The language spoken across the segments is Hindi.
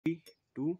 2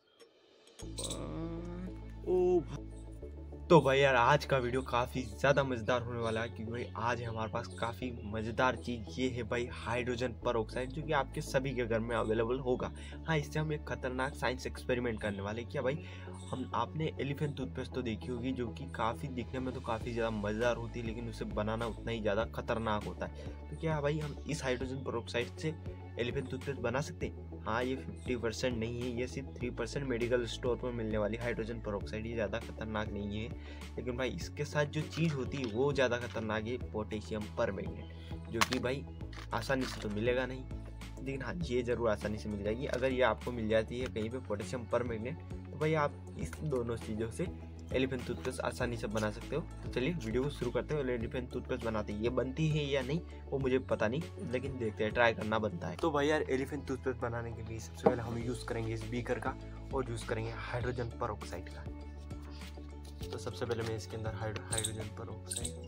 ओ तो भाई यार आज का वीडियो काफ़ी ज़्यादा मज़ेदार होने वाला है क्योंकि भाई आज हमारे पास काफ़ी मज़ेदार चीज़ ये है भाई हाइड्रोजन परऑक्साइड जो कि आपके सभी के घर में अवेलेबल होगा। हाँ, इससे हम एक खतरनाक साइंस एक्सपेरिमेंट करने वाले हैं। क्या भाई हम आपने एलिफेंट टूथपेस्ट तो देखी होगी जो कि काफ़ी दिखने में तो काफ़ी ज़्यादा मज़ेदार होती है लेकिन उसे बनाना उतना ही ज़्यादा खतरनाक होता है। तो क्या भाई हम इस हाइड्रोजन परऑक्साइड से एलिफेंट टूथपेस्ट बना सकते हैं? हाँ, ये 50% नहीं है, ये सिर्फ 3% मेडिकल स्टोर पर मिलने वाली हाइड्रोजन परऑक्साइड, ये ज़्यादा खतरनाक नहीं है। लेकिन भाई इसके साथ जो चीज़ होती है वो ज़्यादा खतरनाक है, पोटेशियम परमैंगनेट, जो कि भाई आसानी से तो मिलेगा नहीं, लेकिन हाँ ये ज़रूर आसानी से मिल जाएगी। अगर ये आपको मिल जाती है कहीं पे पोटेशियम परमैंगनेट तो भाई आप इस दोनों चीज़ों से एलिफेंट टूथपेस्ट आसानी से बना सकते हो। तो चलिए वीडियो को शुरू करते हैं। एलिफेंट टूथपेस्ट बनाते हैं, ये बनती है या नहीं वो मुझे पता नहीं, लेकिन देखते हैं, ट्राई करना बनता है। तो भाई यार एलिफेंट टूथपेस्ट बनाने के लिए सबसे पहले हम यूज़ करेंगे इस बीकर का और यूज़ करेंगे हाइड्रोजन परऑक्साइड का। तो सबसे पहले मैं इसके अंदर हाइड्रोजन परऑक्साइड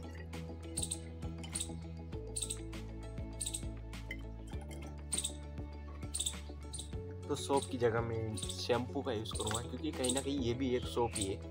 तो सोप की जगह मैं शैम्पू का यूज़ करूँगा क्योंकि कहीं ना कहीं ये भी एक सोप ही है।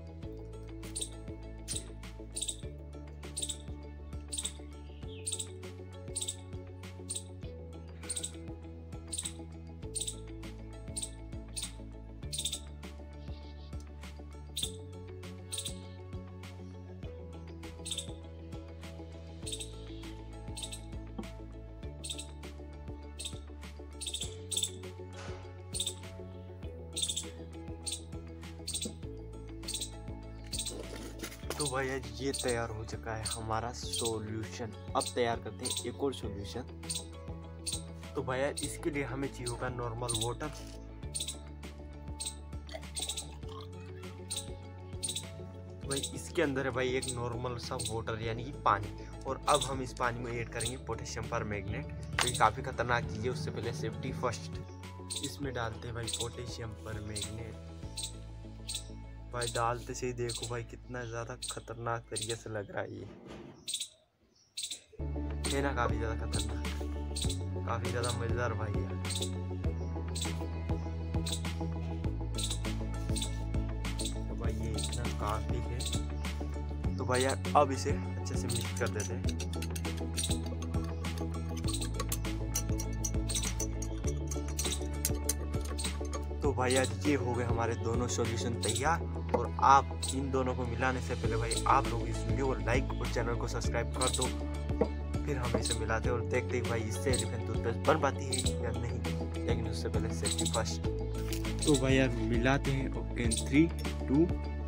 तो भाई यार ये तैयार हो चुका है हमारा सॉल्यूशन। अब तैयार करते हैं एक और सॉल्यूशन। तो भाई यार इसके लिए हमें चाहिए होगा नॉर्मल वाटर। तो भाई इसके अंदर है भाई एक नॉर्मल सा वाटर यानी कि पानी, और अब हम इस पानी में ऐड करेंगे पोटेशियम परमैंगनेट, जो कि काफ़ी खतरनाक चीज़ है। उससे पहले सेफ्टी फर्स्ट, इसमें डालते हैं भाई पोटेशियम परमैंगनेट। भाई डालते से ही देखो भाई कितना ज़्यादा खतरनाक तरीके से लग रहा है, ये है ना, काफ़ी ज़्यादा खतरनाक, काफ़ी ज़्यादा मज़ेदार भाई यार। तो भाई ये इतना काफ़ी है। तो भाई यार अब इसे अच्छे से मिक्स कर देते हैं। तो भाई यार ये हो गए हमारे दोनों सॉल्यूशन तैयार, और आप इन दोनों को मिलाने से पहले भाई आप लोग इस वीडियो को लाइक और चैनल को सब्सक्राइब कर दो। फिर हम इसे मिलाते और देखते हैं भाई इससे एलिफेंट टूथपेस्ट बन पाती है या नहीं, लेकिन उससे पहले सेफ्टी फर्स्ट। तो भाई यार मिलाते हैं। ओके 3 2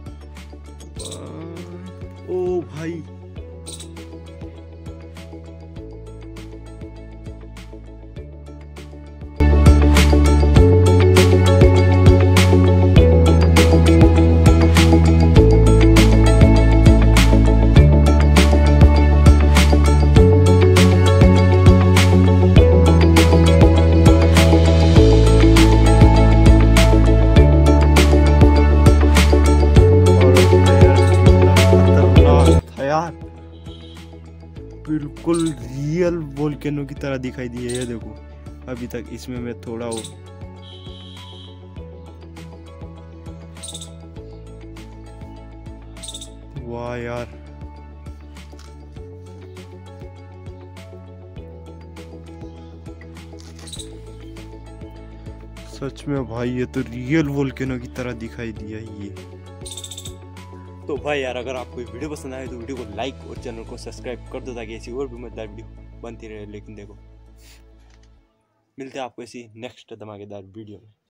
1। ओ भाई यार बिल्कुल रियल वोल्केनो की तरह दिखाई दी है। ये देखो अभी तक इसमें मैं थोड़ा वाह यार, सच में भाई ये तो रियल वोल्केनो की तरह दिखाई दिया ये। तो भाई यार अगर आपको ये वीडियो पसंद आए तो वीडियो को लाइक और चैनल को सब्सक्राइब कर दो ताकि ऐसी और भी मजेदार वीडियो बनती रहे। लेकिन देखो मिलते हैं आपको ऐसी नेक्स्ट धमाकेदार वीडियो में।